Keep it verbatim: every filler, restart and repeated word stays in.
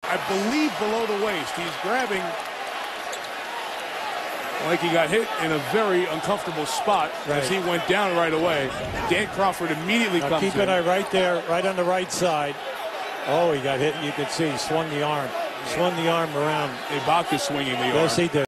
I believe, below the waist. He's grabbing like he got hit in a very uncomfortable spot right. as he went down right away. Dan Crawford immediately now comes keep in. an eye right there, right on the right side. Oh, he got hit. You could see he swung the arm. Swung the arm around. Ibaka swinging the arm. Yes, he did.